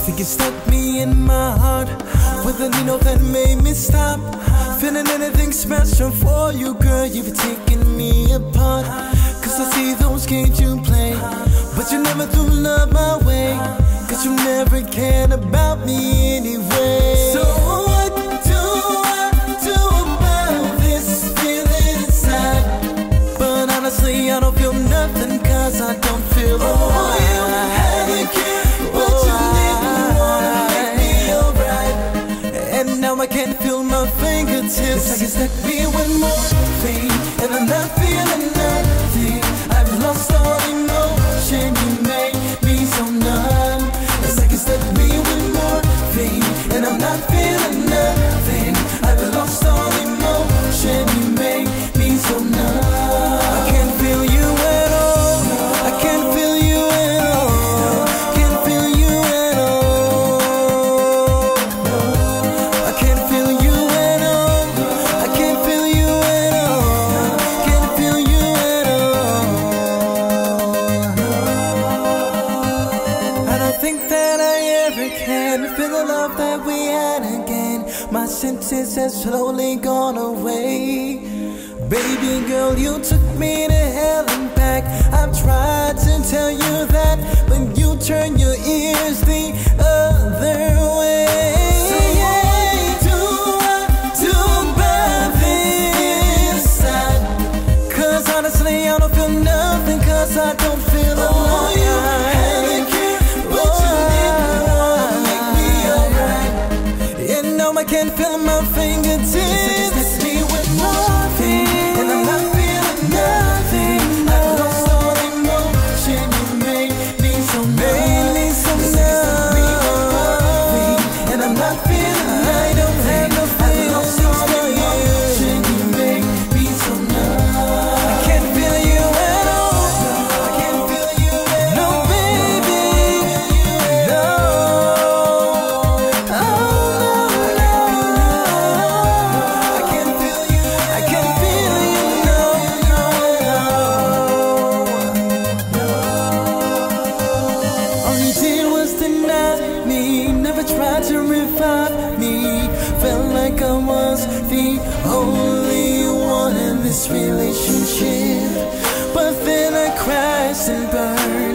Think it stuck me in my heart with a needle that made me stop feeling anything special for you, girl. You've taken me apart. Cause I see those games you play, but you never threw love my way. Cause you never cared about me anyway. So what do I do about this feeling inside? But honestly I don't feel nothing, cause I don't feel alive. You had a kid, but you didn't wanna make me alright. And now I can't feel my fingertips. It's like you stuck me with morphine, and I'm not feeling nothing. I've lost all emotion, you made me so numb. It's like you stuck me with morphine, and I'm not feeling nothing. I've lost all emotion, you made me so numb. I can't feel you at all. I can't feel you at all. Can't feel you at all. I can't feel you at all. I can't feel you at all. Can't feel you at all. I don't think that I ever can feel the love that we had again. My senses have slowly gone away. Baby girl, you took me to hell and back. I've tried to tell you that, but you turn your ears the other way. So what do I do about this side? Cause honestly I don't feel nothing, cause I don't feel alive. You had a kid, but you didn't wanna make me alright. And now I can't feel my fingertips. It's me with morphine, and I'm not feeling nothing. I've lost all emotion, you made me so numb. And I'm not feeling I don't have no feelings. I've lost all emotion, you made me so numb. I can't feel you at all. I can't feel you at all. No, baby, no. Oh, no, I can't feel you. I can't feel you, no, no. All you did was deny me, never tried to revive me. Felt like I was the only one in this relationship. But then I crashed and burned.